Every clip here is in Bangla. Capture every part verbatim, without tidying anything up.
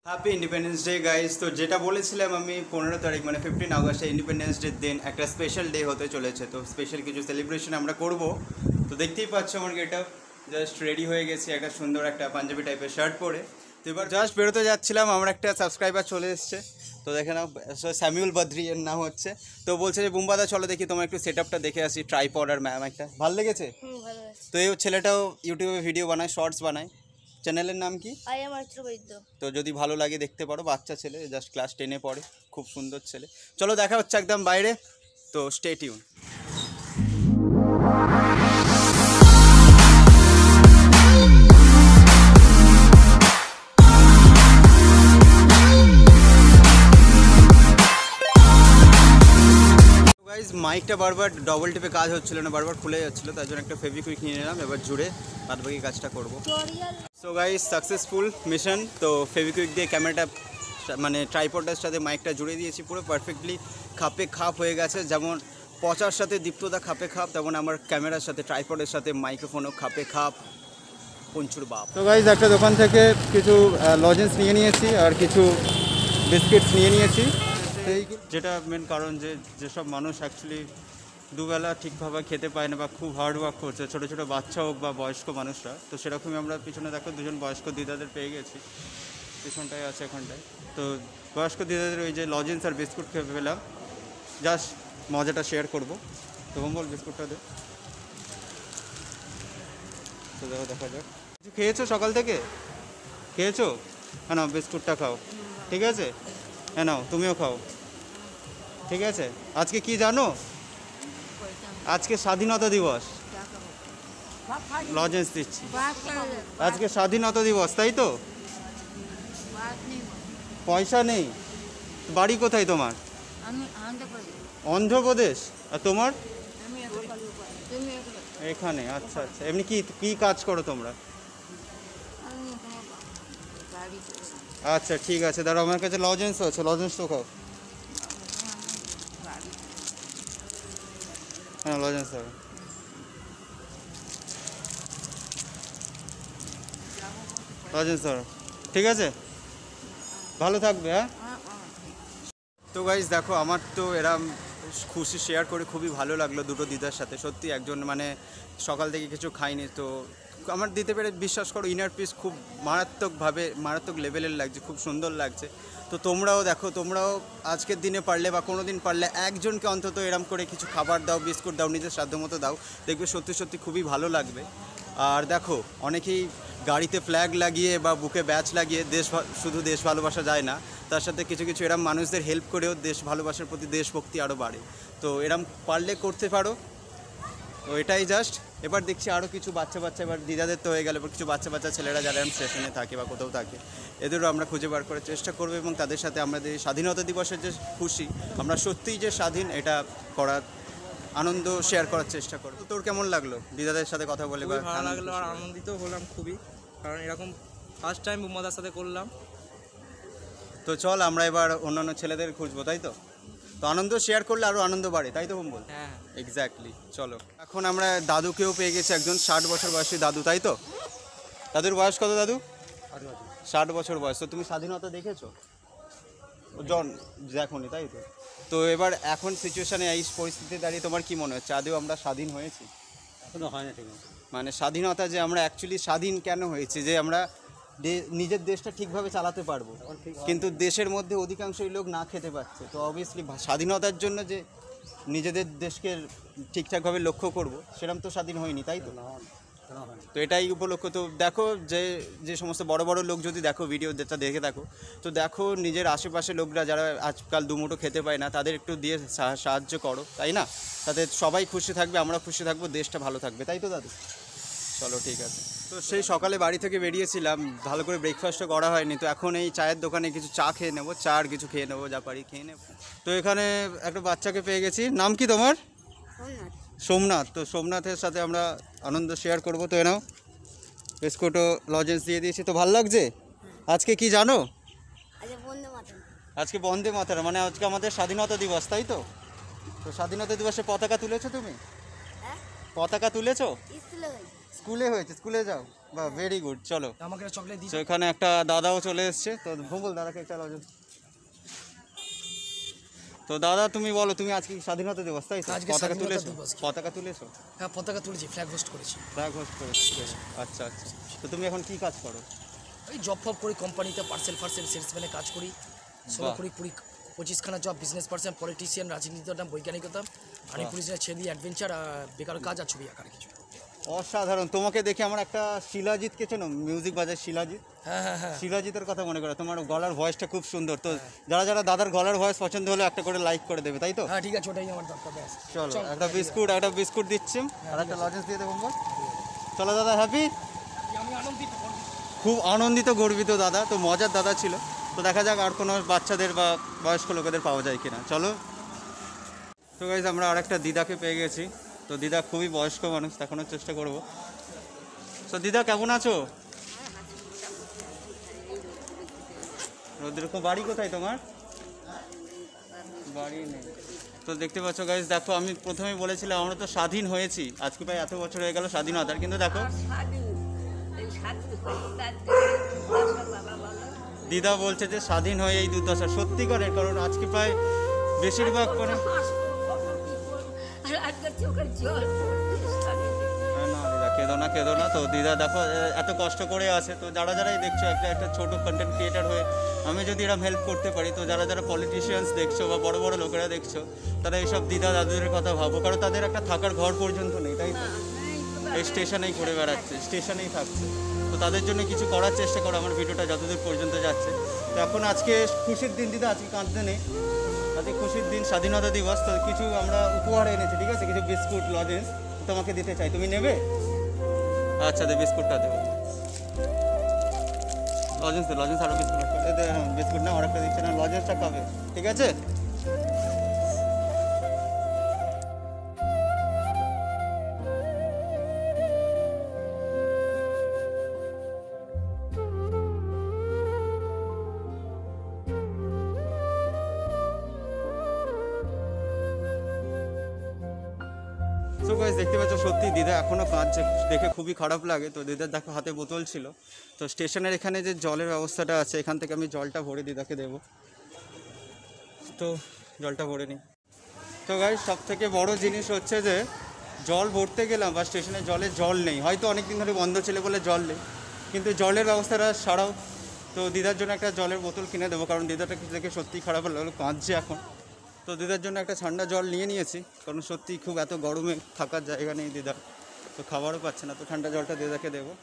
Happy independence day guys. তো যেটা বলেছিলাম আমি পনেরো তারিখ মানে ফিফটিন আগস্টে ইন্ডিপেন্ডেন্স ডে দিন একটা স্পেশাল ডে হতে চলেছে। তো স্পেশাল কিছু সেলিব্রেশন আমরা করব। তো দেখতেই পাচ্ছ আমার গেট আপ, জাস্ট রেডি হয়ে গেছি একটা সুন্দর একটা পাঞ্জাবি টাইপের শার্ট পরে। তো এবার জাস্ট বেরোতে যাচ্ছিলাম, আমার একটা সাবস্ক্রাইবার চলে এসছে। তো দেখে নাও, স্যামুয়েল বদ্রি এর নাম হচ্ছে। তো বলছে যে বুম্বাদা চলো দেখি তোমার একটু সেট আপটা দেখে আসি, ট্রাইপড আর ম্যাম একটা ভালো লেগেছে। তো এই ছেলেটাও ইউটিউবে ভিডিও বানায়, শর্টস বানায়। চ্যানেলের নাম কি? I am Arya Baidya. তো যদি ভালো লাগে দেখতে পারো, বাচ্চা ছেলে, জাস্ট ক্লাস টেনে পড়ে, খুব সুন্দর ছেলে। চলো দেখা হচ্ছে একদম বাইরে, তো স্টে টিউন। গাইজ মাইকটা বারবার ডবল টিপে কাজ হচ্ছিল না, বারবার খুলে যাচ্ছিল, তার জন্য একটা ফেভিকুইক নিয়ে নিলাম, এবার জুড়ে বাদ বাকি কাজটা করবো। So guys successful mission. তো ফেভিকুইক দিয়ে ক্যামেরাটা মানে ট্রাইপডের সাথে মাইকটা জুড়ে দিয়েছি, পুরো পারফেক্টলি খাপে খাপ হয়ে গেছে। যেমন পচার সাথে দীপ্তদা খাপে খাপ, তেমন আমার ক্যামেরার সাথে ট্রাইপডের সাথে মাইক্রোফোনও খাপে খাপ। পঞ্চুর বাপ। তো গাইজ একটা দোকান থেকে কিছু লজেন্স নিয়ে নিয়েছি আর কিছু বিস্কিটস নিয়ে নিয়েছি। সেই যেটা মেন কারণ, যে যেসব মানুষ অ্যাকচুয়ালি দুবেলা ঠিকভাবে খেতে পায় না বা খুব হার্ড ওয়ার্ক করছে, ছোটো ছোটো বাচ্চা হোক বা বয়স্ক মানুষরা, তো সেরকমই আমরা পিছনে দেখো দুজন বয়স্ক দিদাদের পেয়ে গেছি, পিছনটায় আছে এখানটায়। তো বয়স্ক দিদাদের ওই যে লজেন্স আর বিস্কুট খেয়ে পেলাম, জাস্ট মজাটা শেয়ার করবো। তো বল বিস্কুটটা দে। তো দেখো, দেখা যাক। কিছু খেয়েছো সকাল থেকে? খেয়েছো? হ্যাঁ নাও বিস্কুটটা খাও, ঠিক আছে? হ্যাঁ নাও তুমিও খাও, ঠিক আছে? আজকে কি জানো? আজকে স্বাধীনতা দিবস। লজেন্স দিচ্ছি, আজকে স্বাধীনতা দিবস, তাই তো? পয়সা নেই? বাড়ি কোথায় তোমার? অন্ধ্রপ্রদেশ। আর তোমার? এখানে। আচ্ছা আচ্ছা। এমনি কি কি কাজ করো তোমরা? আচ্ছা ঠিক আছে, দাঁড়াও, আমার কাছে লজেন্স আছে, লজেন্স তো খাও। হ্যাঁ লজেন্স হবে। লজেন্স ধরো, ঠিক আছে? ভালো থাকবে। হ্যাঁ। তো গাইজ দেখো, আমার তো এরম খুশি শেয়ার করে খুবই ভালো লাগলো দুটো দিদার সাথে। সত্যি একজন মানে সকাল থেকে কিছু খাইনি, তো আমার দিতে পেরে বিশ্বাস করো ইনার পিস খুব মারাত্মকভাবে মারাত্মক লেভেলের লাগছে, খুব সুন্দর লাগছে। তো তোমরাও দেখো, তোমরাও আজকের দিনে পারলে বা কোনো দিন পারলে একজনকে অন্তত এরম করে কিছু খাবার দাও, বিস্কুট দাও, নিজের সাধ্য মতো দাও, দেখবে সত্যি সত্যি খুবই ভালো লাগবে। আর দেখো অনেকেই গাড়িতে ফ্ল্যাগ লাগিয়ে বা বুকে ব্যাচ লাগিয়ে দেশ শুধু দেশ ভালোবাসা যায় না, তার সাথে কিছু কিছু এরম মানুষদের হেল্প করেও দেশ ভালোবাসার প্রতি দেশভক্তি আরও বাড়ে। তো এরম পারলে করতে পারো। তো এটাই জাস্ট। এবার দেখছি আরও কিছু বাচ্চা বাচ্চা, এবার দিদাদের তো হয়ে গেল, এবার কিছু বাচ্চা বাচ্চা ছেলেরা যারা এরম স্টেশনে থাকে বা কোথাও থাকে, এদেরও আমরা খুঁজে বার করার চেষ্টা করবো এবং তাদের সাথে আমাদের স্বাধীনতা দিবসের যে খুশি, আমরা সত্যিই যে স্বাধীন এটা করার আনন্দ শেয়ার করার চেষ্টা করবো। তোর কেমন লাগলো দিদাদের সাথে কথা বলে? ভালো লাগলো আর আনন্দিত হলাম খুবই, কারণ এরকম ফার্স্ট টাইম বুম্বাদার সাথে করলাম। তো চল আমরা এবার অন্যান্য ছেলেদের খুঁজবো, তাই তো? তো আনন্দ শেয়ার করলে আরও আনন্দ বাড়ে, তাই তো বুম্বল? হ্যাঁ এক্স্যাক্টলি। চলো এখন আমরা দাদুকেও পেয়ে গেছি, একজন ষাট বছর বয়সী দাদু, তাই তো? দাদুর বয়স কত দাদু? ষাট বছর বয়স। তো তুমি স্বাধীনতা দেখেছো? জন দেখোনি, তাই তো? তো এবার এখন সিচুয়েশানে এই পরিস্থিতিতে দাঁড়িয়ে তোমার কি মনে হচ্ছে, আদৌ আমরা স্বাধীন হয়েছি? এখনো হয় না ঠিক আছে। মানে স্বাধীনতা যে আমরা অ্যাকচুয়ালি স্বাধীন কেন হয়েছে, যে আমরা নিজের দেশটা ঠিকভাবে চালাতে পারবো, কিন্তু দেশের মধ্যে অধিকাংশই লোক না খেতে পাচ্ছে। তো অবভিয়াসলি স্বাধীনতার জন্য যে নিজেদের দেশকে ঠিকঠাকভাবে লক্ষ্য করব, সেরকম তো স্বাধীন হয়নি, তাই তো? তো এটাই উপলক্ষ। তো দেখো যে যে সমস্ত বড় বড় লোক যদি দেখো ভিডিও যেটা দেখে দেখো, তো দেখো নিজের আশেপাশে লোকরা যারা আজকাল দুমুঠো খেতে পায় না, তাদের একটু দিয়ে সাহায্য করো, তাই না? তাতে সবাই খুশি থাকবে, আমরা খুশি থাকবো, দেশটা ভালো থাকবে, তাই তো দাদু? চলো ঠিক আছে। তো সেই সকালে বাড়ি থেকে বেরিয়েছিলাম, ভালো করে ব্রেকফাস্টও করা হয়নি, তো এখন এই চায়ের দোকানে কিছু চা খেয়ে নেবো, চা আর কিছু খেয়ে নেবো, যা পারি খেয়ে নেবো। তো এখানে একটা বাচ্চাকে পেয়ে গেছি। নাম কি তোমার? সোমনাথ। তো সোমনাথের সাথে আমরা আনন্দ শেয়ার করবো। তো এনাও বিস্কুটও লজেন্স দিয়ে দিয়েছি। তো ভালো লাগছে? আজকে কি জানো? আজকে বন্দে মাতরম, মানে আজকে আমাদের স্বাধীনতা দিবস, তাই তো? তো স্বাধীনতা দিবসে পতাকা তুলেছো তুমি? পতাকা তুলেছো? স্কুলে হয়েছে, স্কুলে যাও। বাহ ভেরি গুড। চলো আমাকে চকলেট দিই। তো এখানে একটা দাদাও চলে এসছে, তো ভূগোল দাদাকে একটা লজেন্স। তো দাদা তুমি বলো, তুমি আজকে স্বাধীনতা দিবস তাই তো? আজকে পতাকা স্বাধীনতা তুলেছো? দিবস। পতাকা তুলেছো? হ্যাঁ পতাকা তুলেছি, ফ্ল্যাগ হোস্ট করেছি। ফ্ল্যাগ হোস্ট করেছো? আচ্ছা আচ্ছা। তো তুমি এখন কি কাজ করো? ওই জব ফব করি কোম্পানিতে, পার্সেল ফার্সেল সেলসম্যানে কাজ করি। ষোলো বাহ। কুড়ি কুড়ি পঁচিশখানা জব, বিজনেস পার্সন, পলিটিশিয়ান, রাজনীতি হতাম, বৈজ্ঞানিক হতাম, আর্মি বাহ। পুলিশের ছেড়ে দিয়ে অ্যাডভেঞ্চার, বেকার কাজ আর ছবি আঁকার কিছু। অসাধারণ। তোমাকে দেখে আমার একটা শিলাজিৎকে চেনো, মিউজিক বাজার শিলাজিৎ, হ্যাঁ হ্যাঁ হ্যাঁ। শিলাজিতের কথা মনে করো। তোমার গলার ভয়েসটা খুব সুন্দর। তো যারা যারা দাদার গলার ভয়েস পছন্দ হলে একটা করে লাইক করে দেবে, তাই তো? হ্যাঁ ঠিক আছে, ওটাই আমার দরকার। ব্যাস চলো চল, একটা বিস্কুট, একটা বিস্কুট দিচ্ছি আর একটা লজেন্স দিয়ে দেবো। চলো দাদা, হ্যাপি? আমি আনন্দিত। খুব আনন্দিত, গর্বিত দাদা। তো মজার দাদা ছিল। তো দেখা যাক আর কোনো বাচ্চাদের বা বয়স্ক লোকেদের পাওয়া যায় কিনা। চলো। তো গাইজ আমরা আর একটা দিদাকে পেয়ে গেছি। তো দিদা খুবই বয়স্ক মানুষ, দেখানোর চেষ্টা করবো। তো দিদা কেমন আছো? রোদ্রের বাড়ি কোথায় তোমার? বাড়ি নেই। তো দেখতে পাচ্ছ গাইজ, দেখো আমি প্রথমেই বলেছিলাম আমরা তো স্বাধীন হয়েছি, আজকে প্রায় এত বছর হয়ে গেল স্বাধীনতার, কিন্তু দেখো দিদা বলছে যে স্বাধীন হয়ে এই দুর্দশা। সত্যিকারের, কারণ আজকে প্রায় বেশিরভাগ করে না দিদা কেঁদো না, কেঁদো না। তো দিদা দেখো এত কষ্ট করে আছে। তো যারা যারাই দেখছো, একটা একটা ছোটো কন্টেন্ট ক্রিয়েটার হয়ে আমি যদি এরকম হেল্প করতে পারি, তো যারা যারা পলিটিশিয়ানস দেখছো বা বড় বড় লোকেরা দেখছো, তারা এইসব দিদা দাদুদের কথা ভাবো, কারণ তাদের একটা থাকার ঘর পর্যন্ত নেই, তাই তো? এই স্টেশনেই ঘুরে বেড়াচ্ছে, স্টেশনেই থাকছে। তো তাদের জন্য কিছু করার চেষ্টা করো, আমার ভিডিওটা যতদূর পর্যন্ত যাচ্ছে। তো এখন আজকে খুশির দিন দিদা, আজকে কাঁদতে নেই, আজকে খুশির দিন, স্বাধীনতা দিবস। তো কিছু আমরা উপহার এনেছি, ঠিক আছে? কিছু বিস্কুট লজেন্স তোমাকে দিতে চাই, তুমি নেবে? আচ্ছা দে বিস্কুটটা দেবো। লজেন্স দে, লজেন্স আরও বিস্কুট বিস্কুট না, আর একটা দিচ্ছে না, লজেন্সটা খাবে, ঠিক আছে? সো গাইস দেখতে পাচ্ছ সত্যি দিদা এখনও কাঁদছে, দেখে খুবই খারাপ লাগে। তো দিদার দেখো হাতে বোতল ছিল। তো স্টেশনের এখানে যে জলের ব্যবস্থাটা আছে, এখান থেকে আমি জলটা ভরে দিদাকে দেবো। তো জলটা ভরে নিই। তো গাইস সব থেকে বড় জিনিস হচ্ছে যে জল ভরতে গেলাম বা স্টেশনে জলে জল নেই, হয়তো অনেক দিন ধরে বন্ধ ছিল বলে জল নেই, কিন্তু জলের ব্যবস্থাটা সারাও। তো দিদার জন্য একটা জলের বোতল কিনে দেবো, কারণ দিদাটা দেখে সত্যিই খারাপ লাগলো, কাঁদছে এখন। তো দিদার জন্য একটা ঠান্ডা জল নিয়ে নিয়েছি, কারণ সত্যিই খুব এত গরমে থাকার জায়গা নেই দিদার, তো খাবারও পাচ্ছে না। তো ঠান্ডা জলটা দিদাকে দেবো।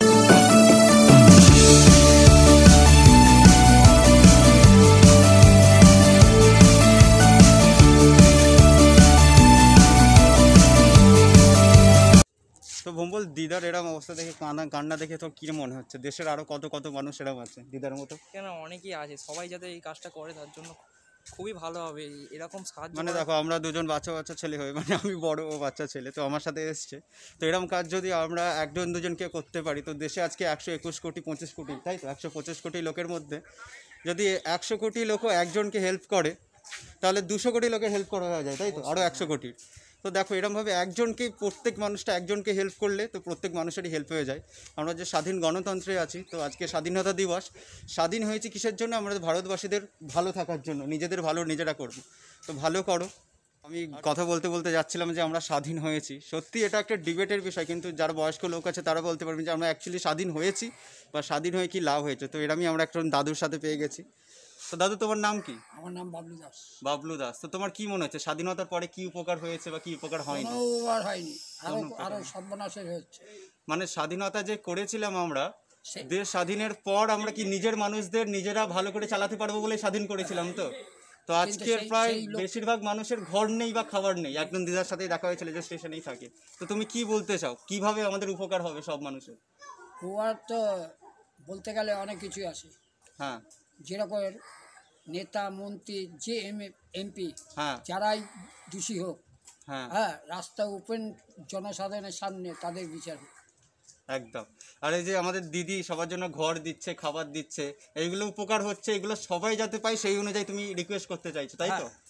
তো ভম্বল দিদার এরম অবস্থা দেখে, কান্না কান্না দেখে তোর কী মনে হচ্ছে? দেশের আরও কত কত মানুষ এরম আছে দিদার মতো? কেন, অনেকেই আছে, সবাই যাতে এই কাজটা করে তার জন্য খুবই ভালো হবে এরকম সাহায্য। মানে দেখো আমরা দুজন বাচ্চা বাচ্চা ছেলে হয়ে, মানে আমি বড় ও বাচ্চা ছেলে, তো আমার সাথে এসছে। তো এরকম কাজ যদি আমরা একজন দুজনকে করতে পারি, তো দেশে আজকে একশো একুশ কোটি পঁচিশ কোটি, তাই তো? একশো পঁচিশ কোটি লোকের মধ্যে যদি একশো কোটি লোকও একজনকে হেল্প করে, তাহলে দুশো কোটি লোকের হেল্প করা হয়ে যায়, তাই তো? আরও একশো কোটির। তো দেখো এরকমভাবে একজনকে, প্রত্যেক মানুষটা একজনকে হেল্প করলে তো প্রত্যেক মানুষেরই হেল্প হয়ে যায়। আমরা যে স্বাধীন গণতন্ত্রে আছি, তো আজকে স্বাধীনতা দিবস। স্বাধীন হয়েছি কিসের জন্য? আমাদের ভারতবাসীদের ভালো থাকার জন্য, নিজেদের ভালো নিজেরা করবো। তো ভালো করো। আমি কথা বলতে বলতে যাচ্ছিলাম যে আমরা স্বাধীন হয়েছি, সত্যি এটা একটা ডিবেটের বিষয়, কিন্তু যারা বয়স্ক লোক আছে তারা বলতে পারবেন যে আমরা অ্যাকচুয়ালি স্বাধীন হয়েছি বা স্বাধীন হয়ে কী লাভ হয়েছে। তো এরমই আমরা একজন দাদুর সাথে পেয়ে গেছি। তো দাদু তোমার নাম কি? আমার নাম বাবলু দাস। বাবলু দাস। তো তোমার কি মনে হচ্ছে স্বাধীনতার পরে কি উপকার হয়েছে বা কি উপকার হয়নি? কোনো উপকার হয়নি, আরো আরো সর্বনাশের হচ্ছে। মানে স্বাধীনতা যে করেছিলাম আমরা, সে- দেশ স্বাধীনের পর আমরা কি নিজের মানুষদের নিজেরা ভালো করে চালাতে পারবো বলে স্বাধীন করেছিলাম? তো তো আজকে সেই- প্রায় সেই লোক- বেশিরভাগ মানুষের ঘর নেই বা খাবার নেই। একজন দিদার সাথেই দেখা হয়েছিল যে স্টেশনেই থাকে। তো তুমি কি বলতে চাও, কিভাবে আমাদের উপকার হবে সব মানুষের? উপকার তো বলতে গেলে অনেক কিছুই আসে, হ্যাঁ যেরকম নেতা মন্ত্রী যে এম এমপি হ্যাঁ যারাই দোষী হোক, হ্যাঁ হ্যাঁ রাস্তা ওপেন জনসাধারণের সামনে তাদের বিচার হোক। একদম। আর এই যে আমাদের দিদি সবার জন্য ঘর দিচ্ছে, খাবার দিচ্ছে, এইগুলো উপকার হচ্ছে, এগুলো সবাই যাতে পায় সেই অনুযায়ী তুমি রিকোয়েস্ট করতে চাইছো, তাই তো? হ্যাঁ।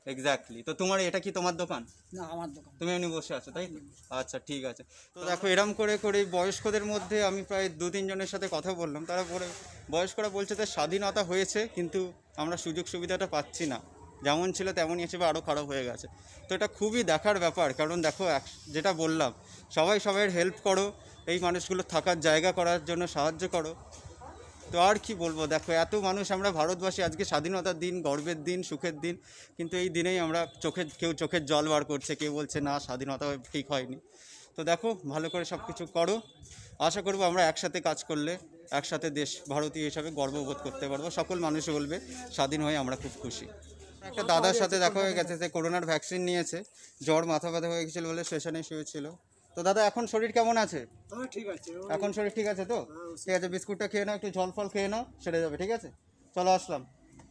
এক্স্যাক্টলি। তো তোমার এটা কি তোমার দোকান? না, আমার দোকান। তুমি এমনি বসে আছো তাই তো? আচ্ছা ঠিক আছে। তো দেখো এরম করে করে বয়স্কদের মধ্যে আমি প্রায় দু তিনজনের সাথে কথা বললাম, তারা পরে বয়স্করা বলছে যে স্বাধীনতা হয়েছে কিন্তু আমরা সুযোগ সুবিধাটা পাচ্ছি না, যেমন ছিল তেমনই হিসেবে আরও খারাপ হয়ে গেছে। তো এটা খুবই দেখার ব্যাপার, কারণ দেখো এক যেটা বললাম, সবাই সবাইয়ের হেল্প করো, এই মানুষগুলো থাকার জায়গা করার জন্য সাহায্য করো। তো আর কি বলবো, দেখো এত মানুষ আমরা ভারতবাসী, আজকে স্বাধীনতার দিন, গর্বের দিন, সুখের দিন, কিন্তু এই দিনেই আমরা চোখের কেউ চোখের জল বার করছে, কেউ বলছে না স্বাধীনতা ঠিক হয়নি। তো দেখো ভালো করে সব কিছু করো, আশা করবো আমরা একসাথে কাজ করলে একসাথে দেশ ভারতীয় হিসাবে গর্ববোধ করতে পারবো, সকল মানুষ বলবে স্বাধীন হয়ে আমরা খুব খুশি। একটা দাদার সাথে দেখা হয়ে গেছে, যে করোনার ভ্যাকসিন নিয়েছে, জ্বর মাথা ব্যথা হয়ে গেছিলো বলে স্টেশনে শুয়েছিল। তো দাদা এখন শরীর কেমন আছে? ঠিক আছে, এখন শরীর ঠিক আছে তো? ঠিক আছে, বিস্কুটটা খেয়ে নাও, একটু জল ফল খেয়ে নাও, সেরে যাবে। ঠিক আছে, চলো আসলাম।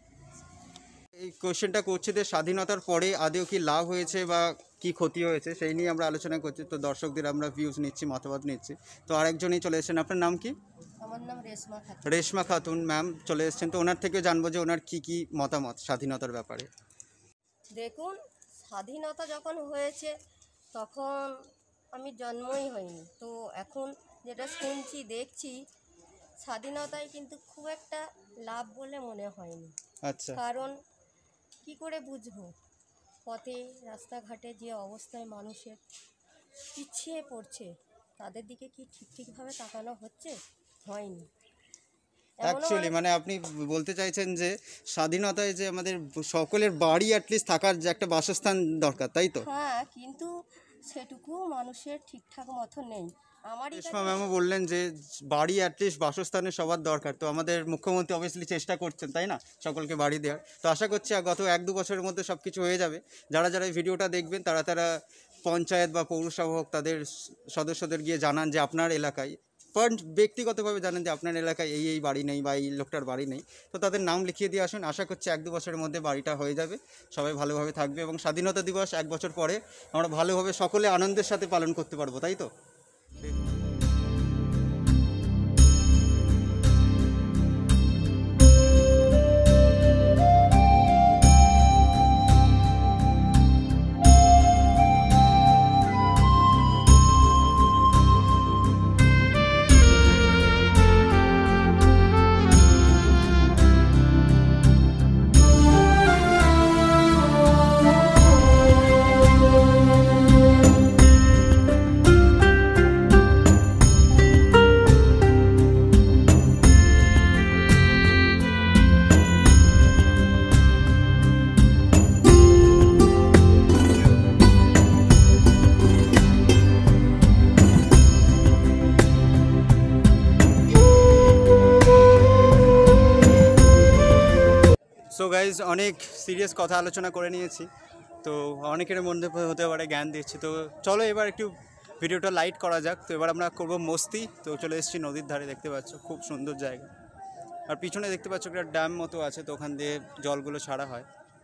এই কোশ্চেনটা করছি যে স্বাধীনতার পরে আদৌ কি লাভ হয়েছে বা কি ক্ষতি হয়েছে সেই নিয়ে আমরা আলোচনা করছি। তো দর্শকদের আমরা ভিউজ নিচ্ছি, মতামত নিচ্ছি। তো আরেকজনই চলে এসেছেন, আপনার নাম কি? আমার নাম রেশমা খাতুন। রেশমা খাতুন ম্যাম চলে এসেছেন, তো ওনার থেকে জানবো যে ওনার কি কি মতামত স্বাধীনতার ব্যাপারে। দেখুন, স্বাধীনতা যখন হয়েছে তখন আমি জন্মই হয়নি, তো এখন যেটা শুনছি দেখছি স্বাধীনতায় কিন্তু খুব একটা লাভ বলে মনে হয়নি। আচ্ছা, কারণ কি করে বুঝবো, পথে রাস্তাঘাটে যে অবস্থায় মানুষের পিছিয়ে পড়ছে তাদের দিকে কি ঠিক ঠিকভাবে তাকানো হচ্ছে? হয়নি। এমনও অ্যাকচুয়ালি অনেক- মানে আপনি বলতে চাইছেন যে স্বাধীনতায় যে আমাদের সকলের বাড়ি অ্যাটলিস্ট থাকার যে একটা বাসস্থান দরকার, তাই তো? হ্যাঁ, কিন্তু সেটুকু মানুষের ঠিকঠাক মতো নেই। আমারই রেশমা ম্যামও বললেন যে বাড়ি অ্যাটলিস্ট বাসস্থানের সবার দরকার। তো আমাদের মুখ্যমন্ত্রী অবভিয়াসলি চেষ্টা করছেন, তাই না, সকলকে বাড়ি দেওয়ার। তো আশা করছি গত এক দু বছরের মধ্যে সব কিছু হয়ে যাবে। যারা যারা এই ভিডিওটা দেখবেন তারা তারা পঞ্চায়েত বা পৌরসভা হোক তাদের সদস্যদের গিয়ে জানান যে আপনার এলাকায়, পয়েন্ট ব্যক্তিগতভাবে জানেন যে আপনার এলাকায় এই এই বাড়ি নেই বা এই লোকটার বাড়ি নেই, তো তাদের নাম লিখিয়ে দিয়ে আসুন। আশা করছি এক দু বছরের মধ্যে বাড়িটা হয়ে যাবে, সবাই ভালোভাবে থাকবে এবং স্বাধীনতা দিবস এক বছর পরে আমরা ভালোভাবে সকলে আনন্দের সাথে পালন করতে পারবো, তাই তো? সো গাইজ অনেক সিরিয়াস কথা আলোচনা করে নিয়েছি, তো অনেকের মধ্যে হতে পারে জ্ঞান দিচ্ছি। তো চলো এবার একটু ভিডিওটা লাইট করা যাক। তো এবার আমরা করবো মস্তি। তো চলে এসেছি নদীর ধারে, দেখতে পাচ্ছ খুব সুন্দর জায়গা, আর পিছনে দেখতে পাচ্ছ একটা ড্যাম মতো আছে, তো ওখান দিয়ে জলগুলো ছাড়া হয়।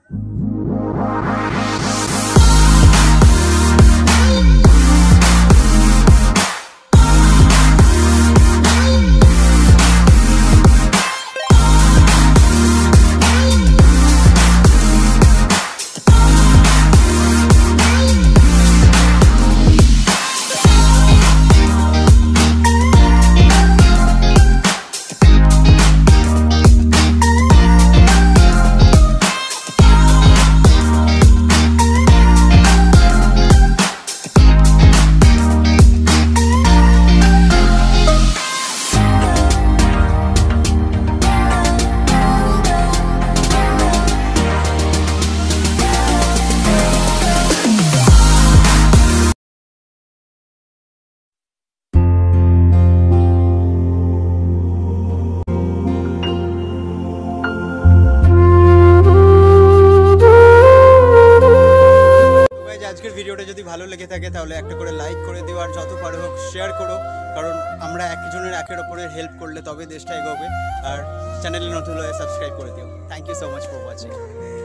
আজকের ভিডিওটা যদি ভালো লেগে থাকে তাহলে একটা করে লাইক করে দিও, আর যত পারো হোক শেয়ার করো, কারণ আমরা একজনের একের ওপরে হেল্প করলে তবে দেশটা এগোবে। আর চ্যানেলে নতুন হলে সাবস্ক্রাইব করে দিও। Thank you so much for watching.